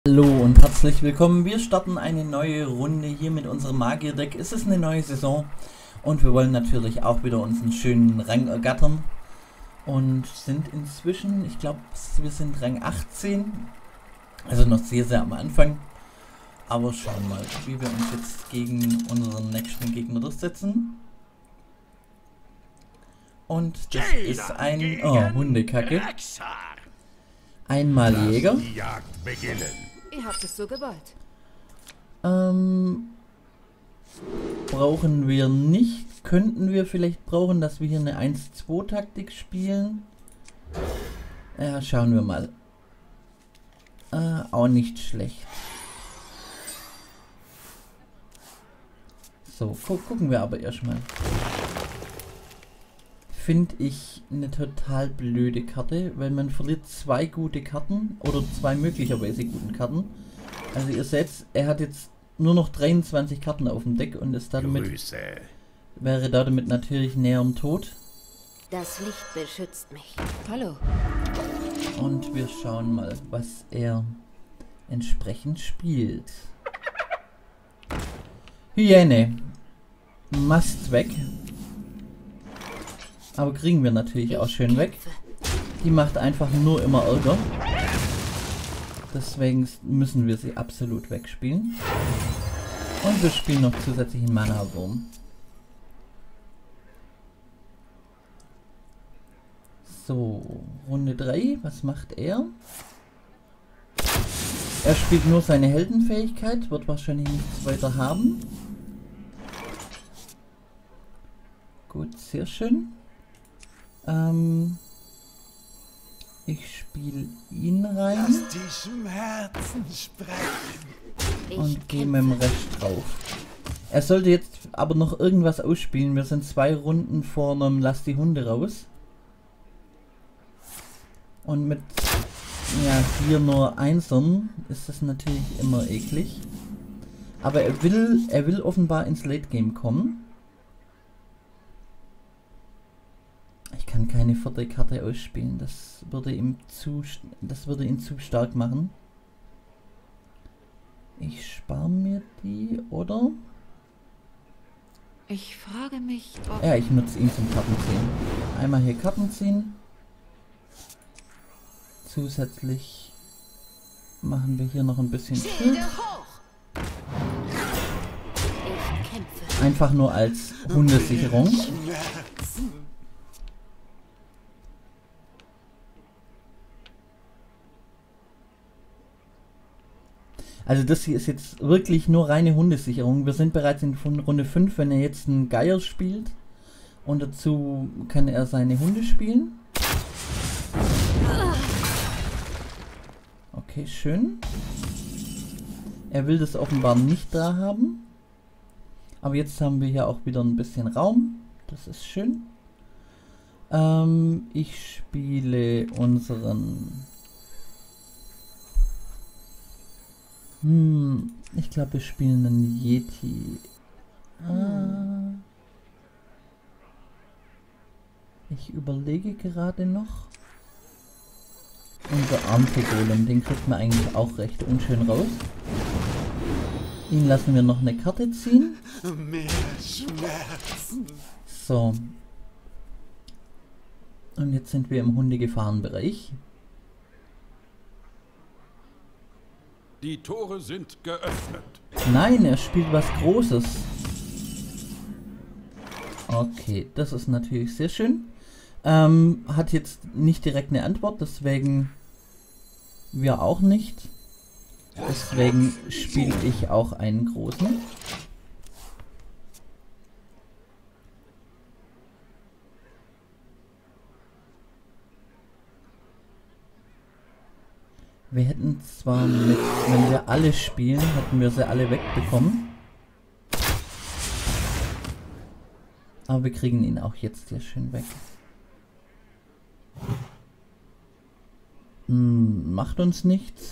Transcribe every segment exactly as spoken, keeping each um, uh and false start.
Hallo und herzlich willkommen. Wir starten eine neue Runde hier mit unserem Magierdeck. Es ist eine neue Saison und wir wollen natürlich auch wieder unseren schönen Rang ergattern. Und sind inzwischen, ich glaube, wir sind Rang achtzehn. Also noch sehr, sehr am Anfang. Aber schauen mal, wie wir uns jetzt gegen unseren nächsten Gegner durchsetzen. Und das ist ein oh, Hundekacke. Einmal Jäger. Ihr habt es so gewollt. Ähm, brauchen wir nicht. Könnten wir vielleicht brauchen, dass wir hier eine eins zwei Taktik spielen. Ja, schauen wir mal. Äh, auch nicht schlecht. So, gu gucken wir aber erstmal. Finde ich eine total blöde Karte, weil man verliert zwei gute Karten oder zwei möglicherweise guten Karten. Also ihr seht, er hat jetzt nur noch dreiundzwanzig Karten auf dem Deck und ist damit Grüße. wäre damit natürlich näher am Tod. Das Licht beschützt mich. Hallo. Und wir schauen mal, was er entsprechend spielt. Hyäne. Mast weg. Aber kriegen wir natürlich auch schön weg. Die macht einfach nur immer Ärger. Deswegen müssen wir sie absolut wegspielen. Und wir spielen noch zusätzlich einen Mana-Wurm. So, Runde drei. Was macht er? Er spielt nur seine Heldenfähigkeit. Wird wahrscheinlich nichts weiter haben. Gut, sehr schön. Ähm, ich spiele ihn rein. Lass die Schmerzen sprechen. Und gehe mit dem Rest drauf. Er sollte jetzt aber noch irgendwas ausspielen. Wir sind zwei Runden vor einem Lass die Hunde raus. Und mit ja, hier nur Einsern ist das natürlich immer eklig. Aber er will, er will offenbar ins Late Game kommen. Ich kann keine vierte Karte ausspielen. Das würde ihm zu, das würde ihn zu stark machen. Ich spare mir die, oder? Ich frage mich, ob... Ja, ich nutze ihn zum Kartenziehen. Einmal hier Karten ziehen. Zusätzlich machen wir hier noch ein bisschen Schild. Einfach nur als Hundesicherung. Also das hier ist jetzt wirklich nur reine Hundesicherung. Wir sind bereits in Runde fünf, wenn er jetzt einen Geier spielt. Und dazu kann er seine Hunde spielen. Okay, schön. Er will das offenbar nicht da haben. Aber jetzt haben wir hier auch wieder ein bisschen Raum. Das ist schön. Ähm, ich spiele unseren... Hm, ich glaube, wir spielen einen Yeti. Ah, ich überlege gerade noch. Unser Armte-Golem, den kriegt man eigentlich auch recht unschön raus. Ihn lassen wir noch eine Karte ziehen. Mehr Schmerzen. So. Und jetzt sind wir im Hundegefahrenbereich. Die Tore sind geöffnet. Nein, er spielt was Großes. Okay, das ist natürlich sehr schön. Ähm, hat jetzt nicht direkt eine Antwort, deswegen wir auch nicht. Deswegen spiele ich auch einen großen. Wir hätten zwar mit, wenn wir alle spielen, hätten wir sie alle wegbekommen. Aber wir kriegen ihn auch jetzt sehr schön weg. Hm, macht uns nichts.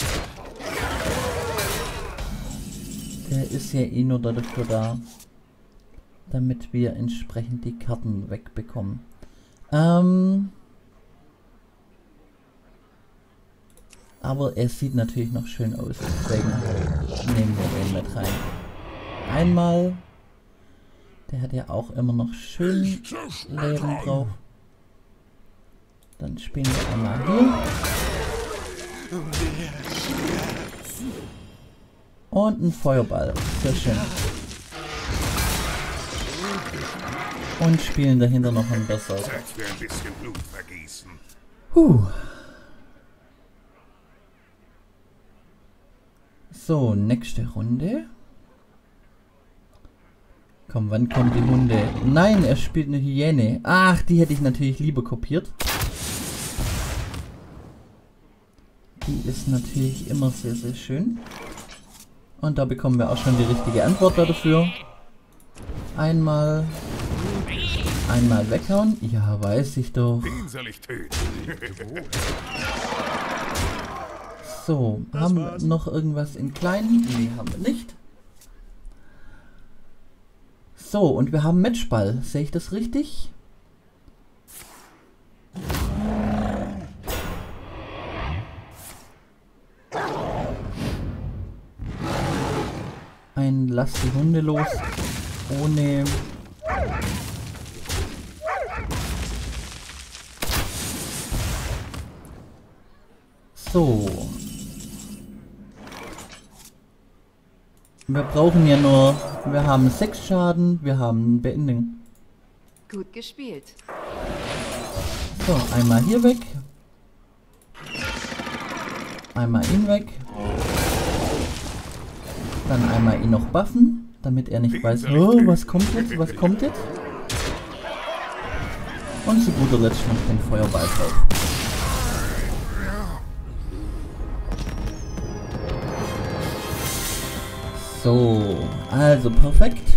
Der ist ja eh nur dafür da, damit wir entsprechend die Karten wegbekommen. Ähm... Aber er sieht natürlich noch schön aus, deswegen nehmen wir den mit rein. Einmal, der hat ja auch immer noch schön Leben drauf. Dann spielen wir einmal hier. Und ein Feuerball, sehr schön. Und spielen dahinter noch ein Berserker. Huh. So, nächste Runde. Komm, wann kommt die Hunde? Nein, er spielt eine Hyäne. Ach, die hätte ich natürlich lieber kopiert. Die ist natürlich immer sehr, sehr schön. Und da bekommen wir auch schon die richtige Antwort dafür. Einmal... Einmal weghauen. Ja, weiß ich doch. So, haben wir noch irgendwas in kleinen? Nee, haben wir nicht. So, und wir haben Matchball. Sehe ich das richtig? Ein Lass die Hunde los. Ohne... So. Wir brauchen ja nur... Wir haben sechs Schaden, wir haben Beenden. Gut gespielt. So, einmal hier weg. Einmal ihn weg. Dann einmal ihn noch buffen, damit er nicht weiß, oh, was kommt jetzt, was kommt jetzt. Und zu guter Letzt noch den Feuerball drauf. So, also perfekt.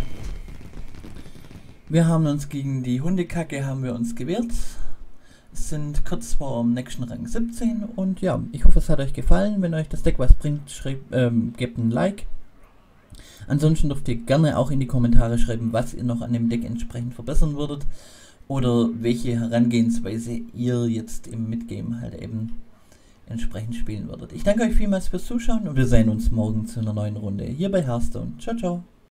Wir haben uns gegen die Hundekacke haben wir uns gewehrt. Es sind kurz vor dem nächsten Rang siebzehn und ja, ich hoffe es hat euch gefallen. Wenn euch das Deck was bringt, schreibt, ähm, gebt ein Like. Ansonsten dürft ihr gerne auch in die Kommentare schreiben, was ihr noch an dem Deck entsprechend verbessern würdet. Oder welche Herangehensweise ihr jetzt im Midgame halt eben entsprechend spielen würdet. Ich danke euch vielmals fürs Zuschauen und wir sehen uns morgen zu einer neuen Runde hier bei Hearthstone. Ciao, ciao.